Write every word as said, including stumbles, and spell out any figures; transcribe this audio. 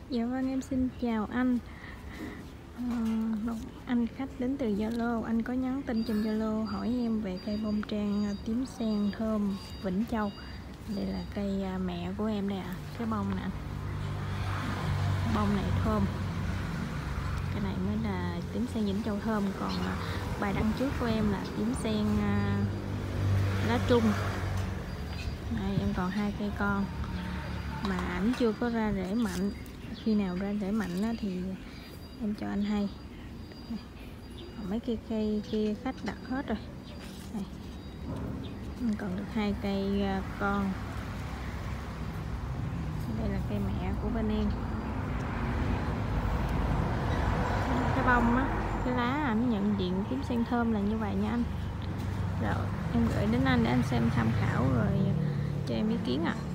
Dạ vâng, em xin chào anh. Ờ, anh khách đến từ Zalo, anh có nhắn tin trên Zalo hỏi em về cây bông trang tím sen thơm Vĩnh Châu. Đây là cây mẹ của em đây ạ, à. Cái bông nè, bông này thơm. Cái này mới là tím sen Vĩnh Châu thơm, còn bài đăng trước của em là tím sen lá trung. Đây, em còn hai cây con mà ảnh chưa có ra rễ mạnh. Khi nào ra rễ mạnh thì em cho anh hay. Mấy cây cây kia khách đặt hết rồi. Đây. Còn được hai cây con. Đây là cây mẹ của bên em. Cái bông á, cái lá ảnh nhận diện tím sen thơm là như vậy nha anh. Rồi em gửi đến anh để anh xem tham khảo rồi cho em ý kiến ạ. À.